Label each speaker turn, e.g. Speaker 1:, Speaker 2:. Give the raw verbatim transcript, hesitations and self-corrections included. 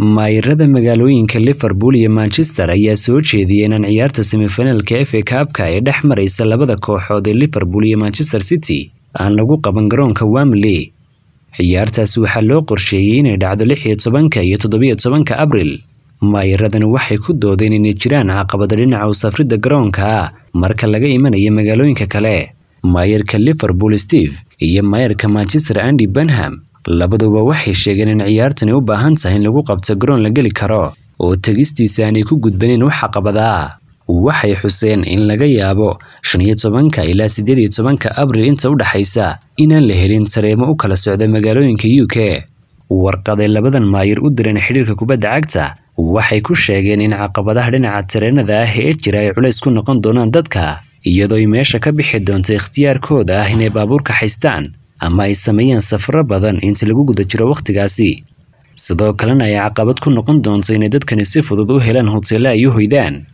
Speaker 1: maayirada magaalooyinka Liverpool iyo Manchester ayaa soo jeediyay in ciyaarta semifinalka F A Cup-ka ee dhex maraysa labada kooxood ee Liverpool iyo Manchester City aan lagu qaban garoonka Wembley. Ciyaartaas waxaa loo qorsheeyay inay dhacdo lix iyo tobanka iyo toddoba iyo tobanka Abriil. Maayiradani waxay ku doodeen inay jiraan caqabado dhinaca u safrida garoonka marka laga imanayo magaalooyinka kale. Maayirka Liverpool Steve iyo maayirka Manchester Andy Burnham labaduba waxay sheegeen in ciyaartani u baahan tahay in lagu qabto garoon la geli karo oo tagistiisa aanay ku gudbanin wax caqabada. Waxay xuseen in laga yaabo shan iyo tobanka ilaa siddeed iyo tobanka Abriil inta u dhaxaysa inaan la helin tareemo u kala socda magaalooyinka U K. Warqaday labadan maayir u direen xiriirka kubadda cagta waxay ku sheegeen in caqabadaha dhinaca tareenada ah ee jira ay culays ku noqon doonaan dadka, iyadoo ay meesha ka bixi doonto ikhtiyaarkooda ah inay baabuurka haystaan ama ay sameeyaan safaro badan inta lagu guda jiro waqtigaasi. Sidoo kalena ay caqabad ku noqon doonto inay dadkani si fudud u helaan hoteelo ay u hoydaan.